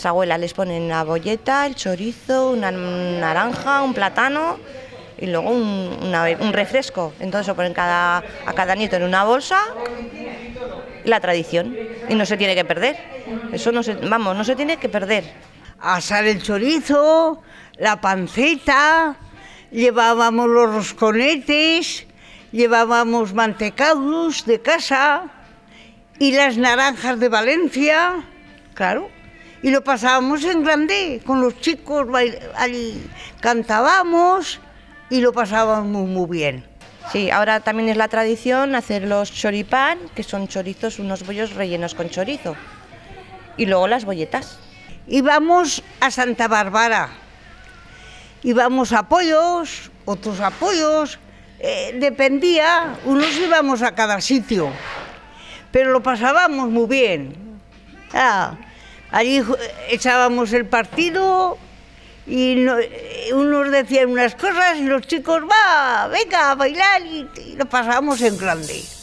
las abuelas les ponen la bolleta, el chorizo, una naranja, un plátano y luego un refresco. Entonces lo ponen a cada nieto en una bolsa, la tradición, y no se tiene que perder. Eso no se tiene que perder. Asar el chorizo, la panceta, llevábamos los rosconetes, llevábamos mantecados de casa y las naranjas de Valencia, claro. Y lo pasábamos en grande, con los chicos, allí cantábamos y lo pasábamos muy bien. Sí, ahora también es la tradición hacer los choripán, que son chorizos, unos bollos rellenos con chorizo. Y luego las bolletas. Íbamos a Santa Bárbara, íbamos a Pollos, otros a Pollos, dependía, unos íbamos a cada sitio, pero lo pasábamos muy bien. Allí echábamos el partido y unos decían unas cosas y los chicos, venga a bailar y lo pasábamos en grande.